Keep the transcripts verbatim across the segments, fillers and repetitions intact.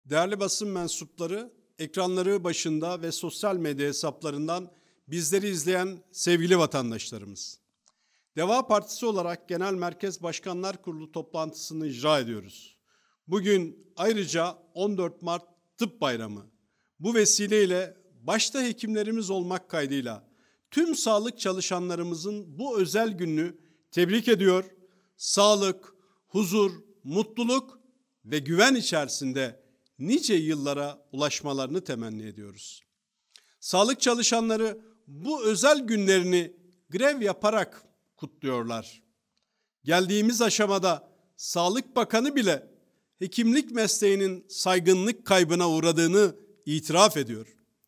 Değerli basın mensupları, ekranları başında ve sosyal medya hesaplarından bizleri izleyen sevgili vatandaşlarımız. Deva Partisi olarak Genel Merkez Başkanlar Kurulu toplantısını icra ediyoruz. Bugün ayrıca on dört Mart Tıp Bayramı. Bu vesileyle başta hekimlerimiz olmak kaydıyla tüm sağlık çalışanlarımızın bu özel gününü tebrik ediyor. Sağlık, huzur, mutluluk ve güven içerisinde nice yıllara ulaşmalarını temenni ediyoruz. Sağlık çalışanları bu özel günlerini grev yaparak kutluyorlar. Geldiğimiz aşamada Sağlık Bakanı bile hekimlik mesleğinin saygınlık kaybına uğradığını itiraf ediyor.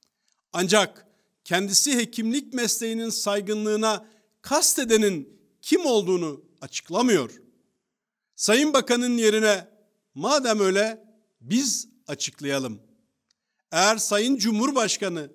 Ancak kendisi hekimlik mesleğinin saygınlığına kastedenin kim olduğunu açıklamıyor. Sayın Bakan'ın yerine madem öyle biz açıklayalım. Eğer Sayın Cumhurbaşkanı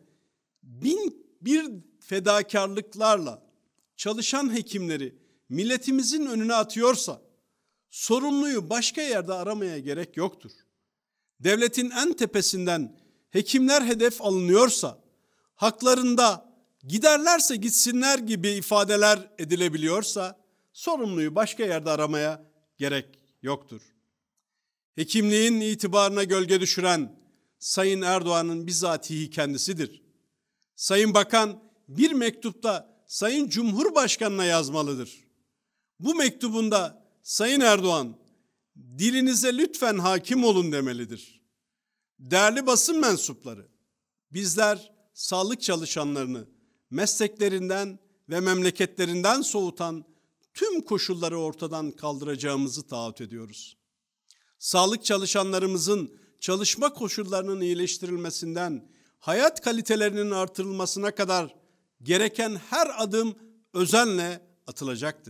bin bir fedakarlıklarla çalışan hekimleri milletimizin önüne atıyorsa sorumluyu başka yerde aramaya gerek yoktur. Devletin en tepesinden hekimler hedef alınıyorsa, haklarında giderlerse gitsinler gibi ifadeler edilebiliyorsa sorumluyu başka yerde aramaya gerek yoktur. Hekimliğin itibarına gölge düşüren Sayın Erdoğan'ın bizatihi kendisidir. Sayın Bakan bir mektupta Sayın Cumhurbaşkanı'na yazmalıdır. Bu mektubunda Sayın Erdoğan dilinize lütfen hakim olun demelidir. Değerli basın mensupları, bizler sağlık çalışanlarını mesleklerinden ve memleketlerinden soğutan tüm koşulları ortadan kaldıracağımızı taahhüt ediyoruz. Sağlık çalışanlarımızın çalışma koşullarının iyileştirilmesinden hayat kalitelerinin artırılmasına kadar gereken her adım özenle atılacaktır.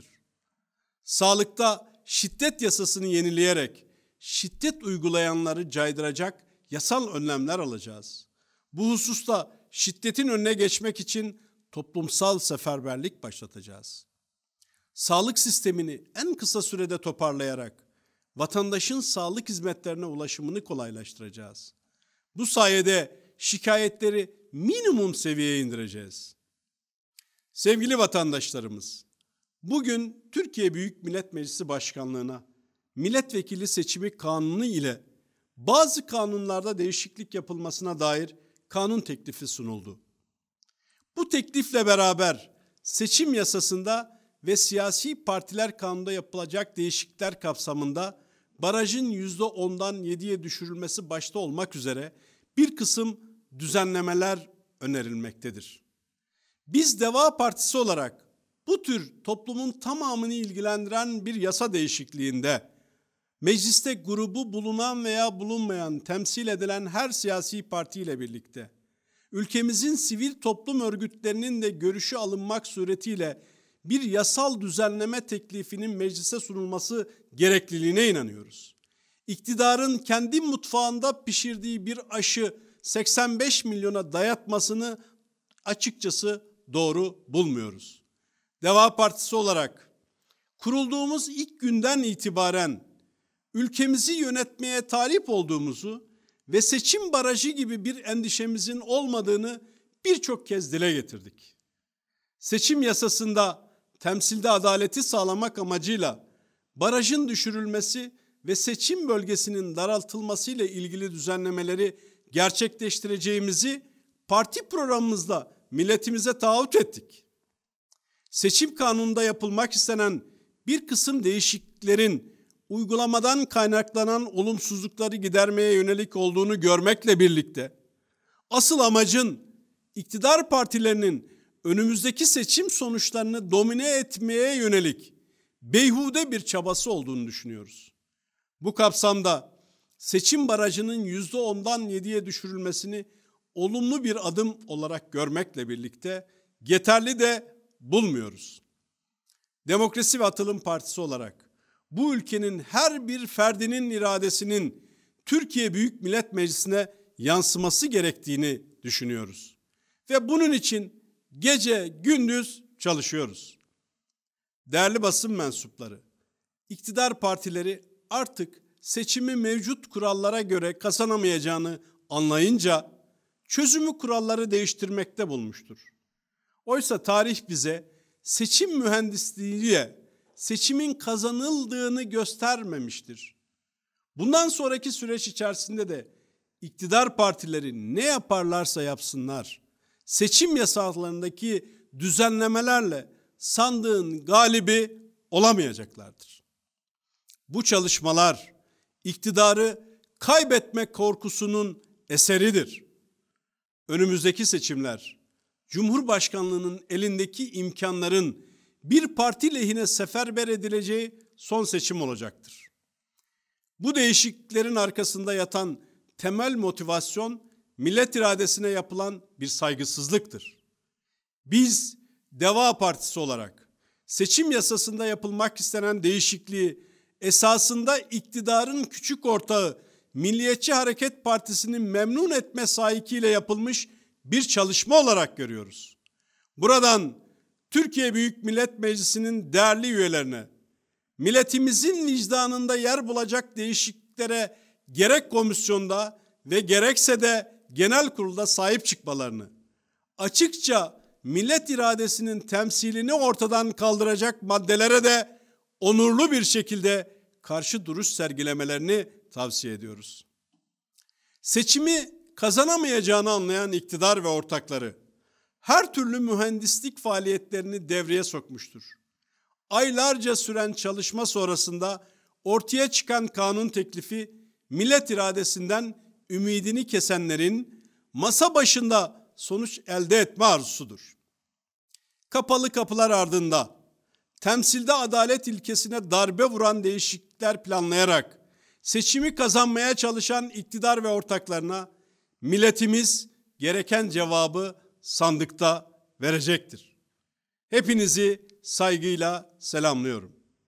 Sağlıkta şiddet yasasını yenileyerek şiddet uygulayanları caydıracak yasal önlemler alacağız. Bu hususta şiddetin önüne geçmek için toplumsal seferberlik başlatacağız. Sağlık sistemini en kısa sürede toparlayarak vatandaşın sağlık hizmetlerine ulaşımını kolaylaştıracağız. Bu sayede şikayetleri minimum seviyeye indireceğiz. Sevgili vatandaşlarımız, bugün Türkiye Büyük Millet Meclisi Başkanlığı'na milletvekili seçimi kanunu ile bazı kanunlarda değişiklik yapılmasına dair kanun teklifi sunuldu. Bu teklifle beraber seçim yasasında ve siyasi partiler kanununda yapılacak değişiklikler kapsamında barajın yüzde ondan yediye düşürülmesi başta olmak üzere bir kısım düzenlemeler önerilmektedir. Biz Deva Partisi olarak bu tür toplumun tamamını ilgilendiren bir yasa değişikliğinde mecliste grubu bulunan veya bulunmayan, temsil edilen her siyasi partiyle birlikte ülkemizin sivil toplum örgütlerinin de görüşü alınmak suretiyle bir yasal düzenleme teklifinin meclise sunulması gerekliliğine inanıyoruz. İktidarın kendi mutfağında pişirdiği bir aşı seksen beş milyona dayatmasını açıkçası doğru bulmuyoruz. Deva Partisi olarak kurulduğumuz ilk günden itibaren ülkemizi yönetmeye talip olduğumuzu ve seçim barajı gibi bir endişemizin olmadığını birçok kez dile getirdik. Seçim yasasında temsilde adaleti sağlamak amacıyla barajın düşürülmesi ve seçim bölgesinin daraltılmasıyla ilgili düzenlemeleri gerçekleştireceğimizi parti programımızda milletimize taahhüt ettik. Seçim kanununda yapılmak istenen bir kısım değişikliklerin uygulamadan kaynaklanan olumsuzlukları gidermeye yönelik olduğunu görmekle birlikte asıl amacın iktidar partilerinin önümüzdeki seçim sonuçlarını domine etmeye yönelik beyhude bir çabası olduğunu düşünüyoruz. Bu kapsamda seçim barajının yüzde ondan yediye düşürülmesini olumlu bir adım olarak görmekle birlikte yeterli de bulmuyoruz. Demokrasi ve Atılım Partisi olarak bu ülkenin her bir ferdinin iradesinin Türkiye Büyük Millet Meclisi'ne yansıması gerektiğini düşünüyoruz. Ve bunun için gece gündüz çalışıyoruz. Değerli basın mensupları, iktidar partileri artık seçimi mevcut kurallara göre kazanamayacağını anlayınca çözümü kuralları değiştirmekte bulmuştur. Oysa tarih bize seçim mühendisliğiyle seçimin kazanıldığını göstermemiştir. Bundan sonraki süreç içerisinde de iktidar partileri ne yaparlarsa yapsınlar, seçim yasalarındaki düzenlemelerle sandığın galibi olamayacaklardır. Bu çalışmalar iktidarı kaybetme korkusunun eseridir. Önümüzdeki seçimler, Cumhurbaşkanlığının elindeki imkanların bir parti lehine seferber edileceği son seçim olacaktır. Bu değişikliklerin arkasında yatan temel motivasyon, millet iradesine yapılan bir saygısızlıktır. Biz Deva Partisi olarak seçim yasasında yapılmak istenen değişikliği esasında iktidarın küçük ortağı Milliyetçi Hareket Partisi'ni memnun etme sahikiyle yapılmış bir çalışma olarak görüyoruz. Buradan Türkiye Büyük Millet Meclisi'nin değerli üyelerine, milletimizin vicdanında yer bulacak değişikliklere gerek komisyonda ve gerekse de genel kurulda sahip çıkmalarını, açıkça millet iradesinin temsilini ortadan kaldıracak maddelere de onurlu bir şekilde karşı duruş sergilemelerini tavsiye ediyoruz. Seçimi kazanamayacağını anlayan iktidar ve ortakları her türlü mühendislik faaliyetlerini devreye sokmuştur. Aylarca süren çalışma sonrasında ortaya çıkan kanun teklifi millet iradesinden ümidini kesenlerin masa başında sonuç elde etme arzusudur. Kapalı kapılar ardında temsilde adalet ilkesine darbe vuran değişiklikler planlayarak seçimi kazanmaya çalışan iktidar ve ortaklarına milletimiz gereken cevabı sandıkta verecektir. Hepinizi saygıyla selamlıyorum.